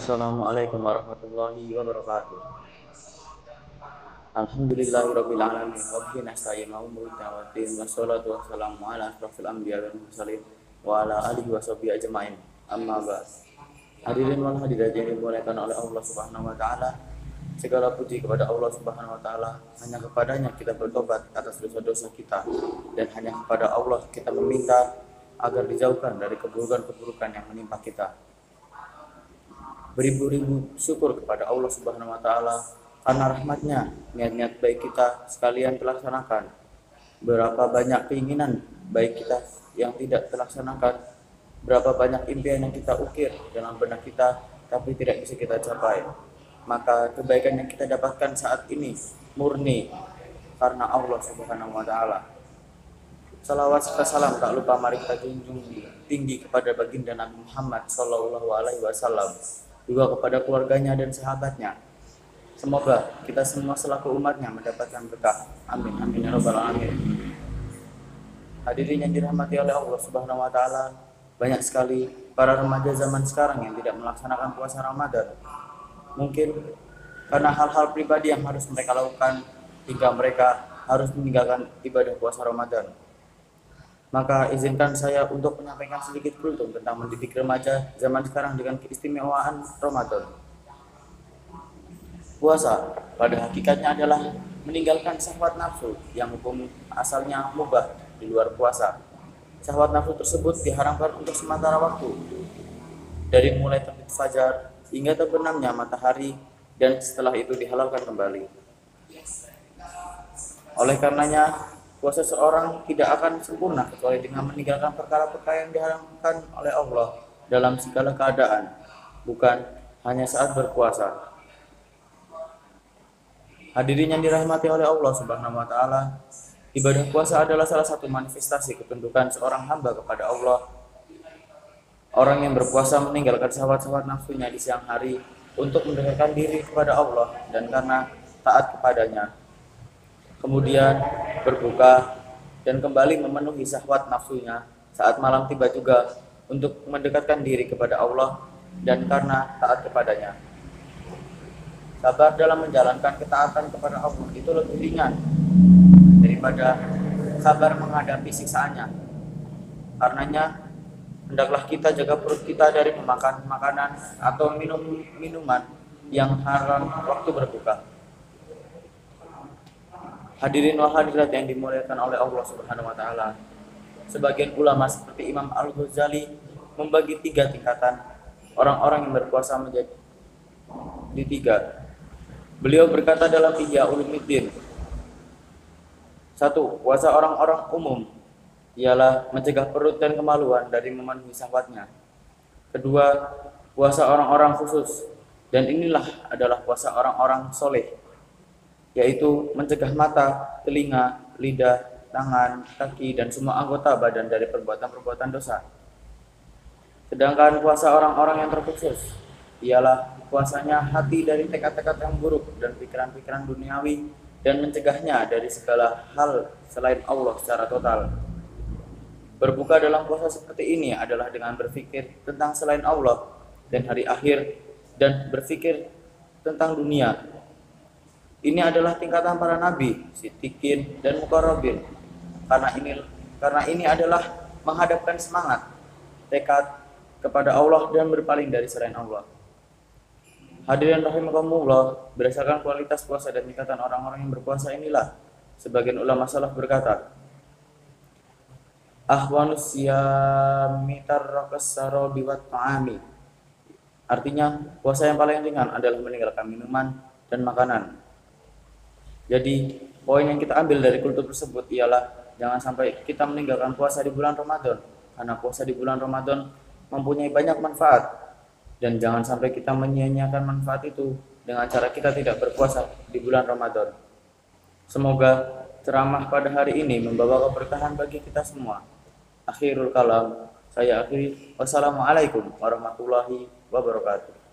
Assalamualaikum warahmatullahi wabarakatuh. Alhamdulillahirabbil alamin wa bihi nasta'inu ala umuri waddin wassalatu wassalamu ala asyrofil anbiya'i wal mursalin wa ala alihi washabihi ajmain. Amma ba'd. Hadirin wal hadirat yang dimuliakan oleh Allah Subhanahu wa taala. Segala puji kepada Allah Subhanahu wa taala. Hanya kepadanya kita bertobat atas dosa-dosa kita dan hanya kepada Allah kita meminta agar dijauhkan dari keburukan-keburukan yang menimpa kita. Beribu-ribu syukur kepada Allah Subhanahu wa taala karena rahmatnya niat-niat baik kita sekalian terlaksanakan. Berapa banyak keinginan baik kita yang tidak terlaksanakan, berapa banyak impian yang kita ukir dalam benak kita tapi tidak bisa kita capai. Maka kebaikan yang kita dapatkan saat ini murni karena Allah Subhanahu wa taala. Salawat serta salam tak lupa mari kita junjung tinggi kepada baginda Nabi Muhammad sallallahu alaihi wasallam, juga kepada keluarganya dan sahabatnya. Semoga kita semua selaku umatnya mendapatkan berkah. Amin amin ya rabbal alamin. Hadirin yang dirahmati oleh Allah Subhanahu wa taala, banyak sekali para remaja zaman sekarang yang tidak melaksanakan puasa Ramadan. Mungkin karena hal-hal pribadi yang harus mereka lakukan hingga mereka harus meninggalkan ibadah puasa Ramadan. Maka izinkan saya untuk menyampaikan sedikit beruntung tentang mendidik remaja zaman sekarang dengan keistimewaan Ramadan. Puasa pada hakikatnya adalah meninggalkan syahwat nafsu yang hukum asalnya mubah di luar puasa. Syahwat nafsu tersebut diharamkan untuk sementara waktu, dari mulai terbit fajar hingga terbenamnya matahari, dan setelah itu dihalalkan kembali. Oleh karenanya, puasa seorang tidak akan sempurna kecuali dengan meninggalkan perkara-perkara yang diharamkan oleh Allah dalam segala keadaan, bukan hanya saat berpuasa. Hadirin yang dirahmati oleh Allah Subhanahu wa taala, ibadah puasa adalah salah satu manifestasi ketundukan seorang hamba kepada Allah. Orang yang berpuasa meninggalkan syahwat-syahwat nafsunya di siang hari untuk mendekatkan diri kepada Allah dan karena taat kepadanya. Kemudian berbuka dan kembali memenuhi syahwat nafsunya saat malam tiba juga untuk mendekatkan diri kepada Allah dan karena taat kepadanya. Sabar dalam menjalankan ketaatan kepada Allah itu lebih ringan daripada sabar menghadapi siksaannya. Karenanya hendaklah kita jaga perut kita dari memakan makanan atau minum minuman yang haram waktu berbuka. Hadirin wal hadirat yang dimuliakan oleh Allah Subhanahu wa taala. Sebagian ulama seperti Imam Al-Ghazali membagi 3 tingkatan orang-orang yang berpuasa menjadi di 3. Beliau berkata dalam Ihya Ulumuddin, 1. Puasa orang-orang umum ialah mencegah perut dan kemaluan dari memenuhi syahwatnya. 2. Puasa orang-orang khusus, dan inilah adalah puasa orang-orang soleh, yaitu mencegah mata, telinga, lidah, tangan, kaki, dan semua anggota badan dari perbuatan-perbuatan dosa. Sedangkan puasa orang-orang yang terkhusus ialah puasanya hati dari tekad-tekad yang buruk dan pikiran-pikiran duniawi, dan mencegahnya dari segala hal selain Allah secara total. Berbuka dalam puasa seperti ini adalah dengan berpikir tentang selain Allah dan hari akhir, dan berpikir tentang dunia. Ini adalah tingkatan para nabi, siddiqin, dan muqarrabin. Karena ini adalah menghadapkan semangat, tekad kepada Allah dan berpaling dari selain Allah. Hadirin rahimakumullah, berdasarkan kualitas puasa dan tingkatan orang-orang yang berpuasa inilah sebagian ulama salaf berkata, ahwanus siyami tarrakas sarabi wat ta'ami. Artinya, puasa yang paling ringan adalah meninggalkan minuman dan makanan. Jadi, poin yang kita ambil dari kultur tersebut ialah jangan sampai kita meninggalkan puasa di bulan Ramadan, karena puasa di bulan Ramadan mempunyai banyak manfaat. Dan jangan sampai kita menyia-nyiakan manfaat itu dengan cara kita tidak berpuasa di bulan Ramadan. Semoga ceramah pada hari ini membawa keberkahan bagi kita semua. Akhirul kalam, saya akhiri. Wassalamualaikum warahmatullahi wabarakatuh.